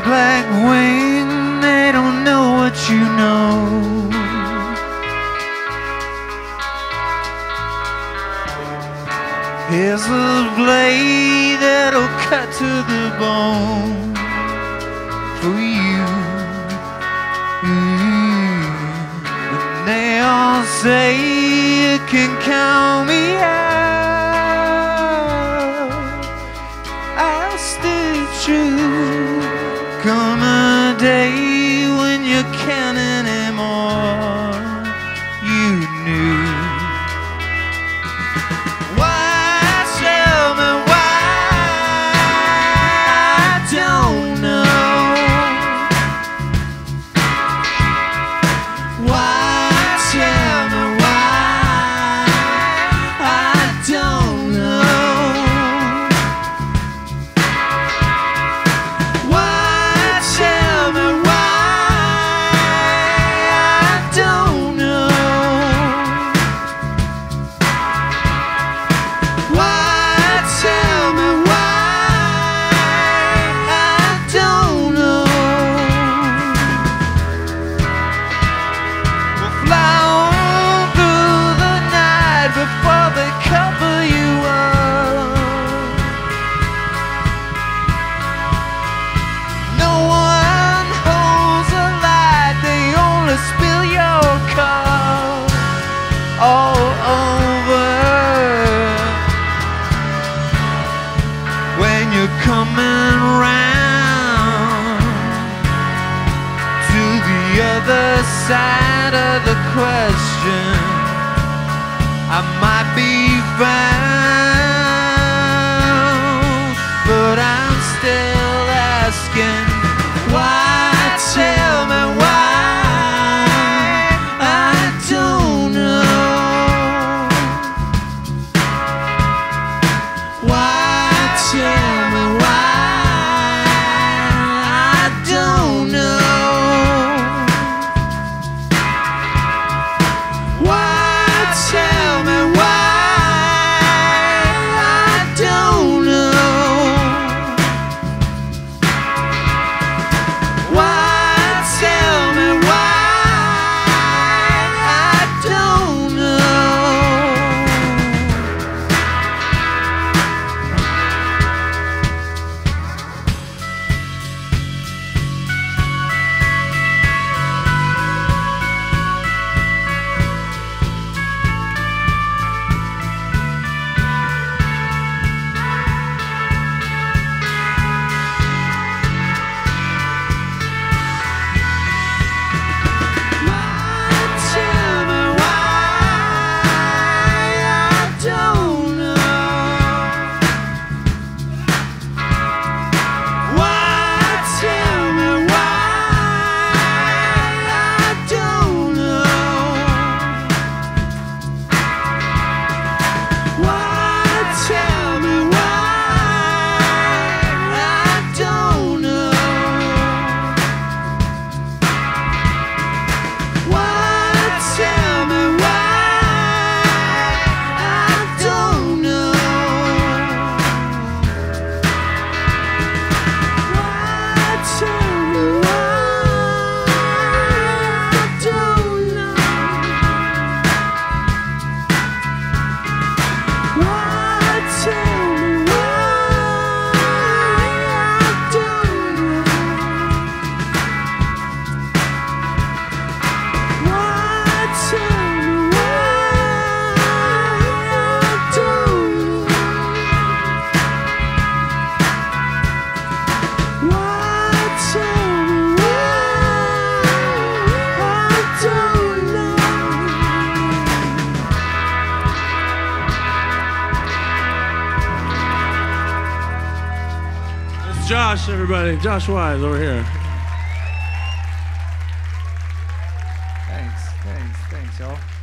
black wing, they don't know what you know. Here's a blade that'll cut to the bone for you. And they all say you can count me out. I'll stay true. Come a day when you can't anymore. You knew. Coming round to the other side of the question, I might be found, but I'm still asking why. Tell me why. I don't know why. Tell me why. Josh, everybody. Josh Wise over here. Thanks, y'all.